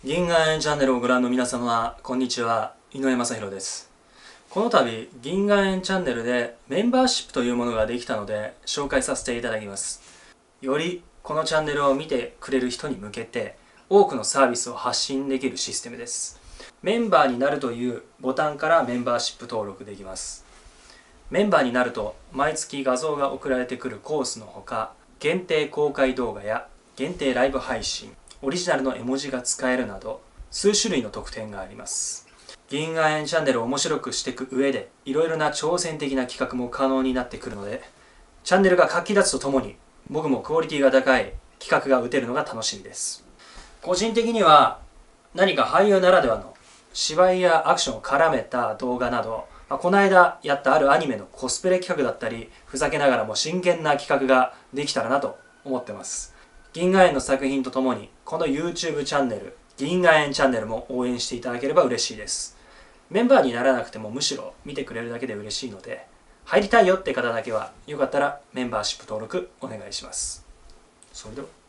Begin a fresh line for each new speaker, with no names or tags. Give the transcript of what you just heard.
銀河園チャンネルをご覧の皆様、こんにちは。井上正弘です。この度、銀河園チャンネルでメンバーシップというものができたので紹介させていただきます。よりこのチャンネルを見てくれる人に向けて多くのサービスを発信できるシステムです。メンバーになるというボタンからメンバーシップ登録できます。メンバーになると毎月画像が送られてくるコースのほか、限定公開動画や限定ライブ配信、オリジナルの絵文字が使えるなど数種類の特典があります。銀河園チャンネルを面白くしていく上でいろいろな挑戦的な企画も可能になってくるので、チャンネルが活気立つとともに僕もクオリティが高い企画が打てるのが楽しみです。個人的には何か俳優ならではの芝居やアクションを絡めた動画など、この間やったあるアニメのコスプレ企画だったり、ふざけながらも真剣な企画ができたらなと思ってます。銀河園の作品とともにこの YouTube チャンネル、銀河園チャンネルも応援していただければ嬉しいです。メンバーにならなくてもむしろ見てくれるだけで嬉しいので、入りたいよって方だけはよかったらメンバーシップ登録お願いします。それでは。